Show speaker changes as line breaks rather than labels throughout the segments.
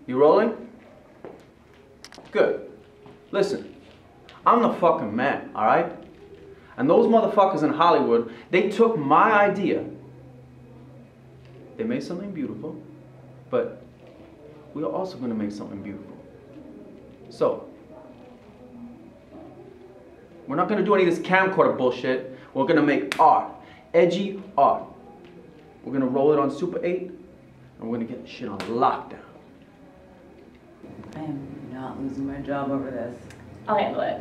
You rolling? Good. Listen, I'm the fucking man, alright? And those motherfuckers in Hollywood, they took my idea. They made something beautiful, but we are also going to make something beautiful. So, we're not going to do any of this camcorder bullshit. We're going to make art. Edgy art. We're going to roll it on Super 8, and we're going to get the shit on lockdown.
I am not losing my job over this.
I'll handle it.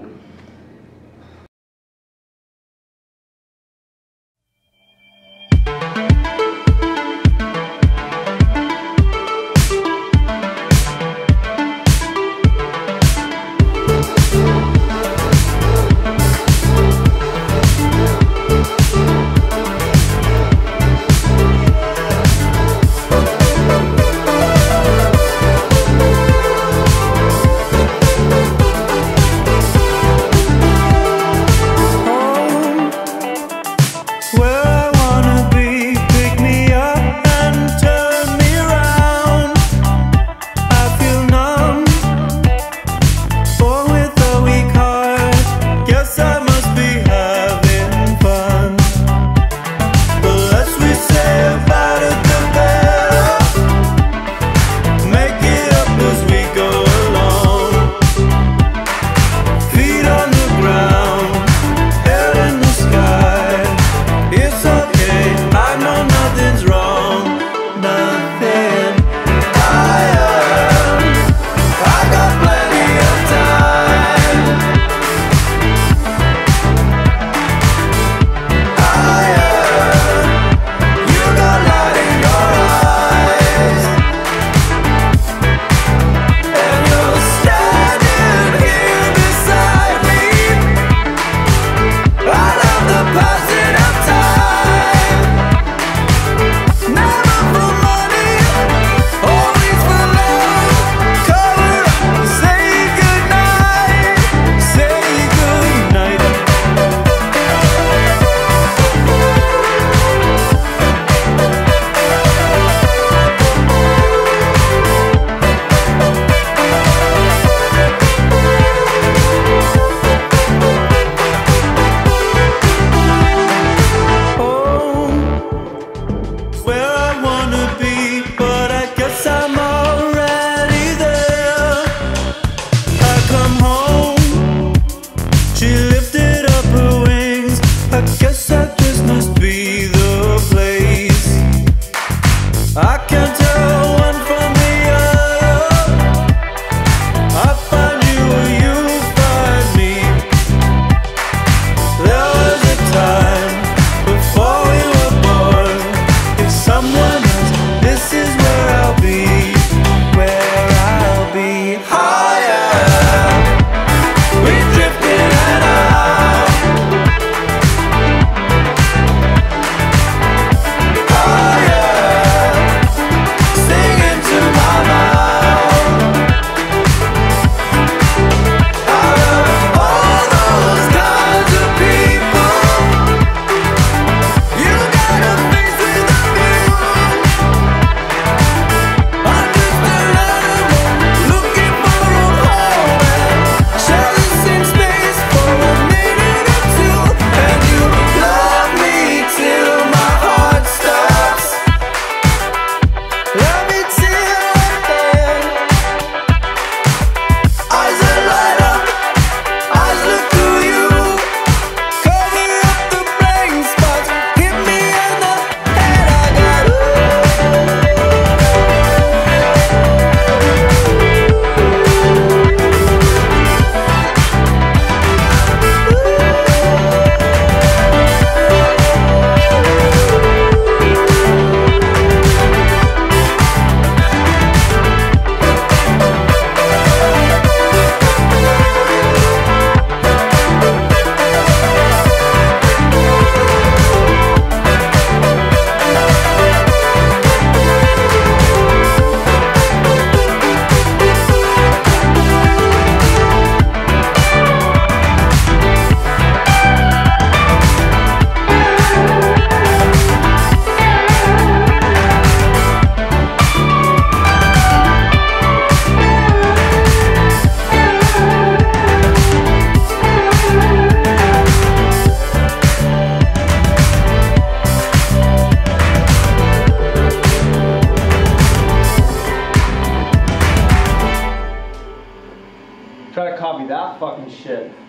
fucking shit.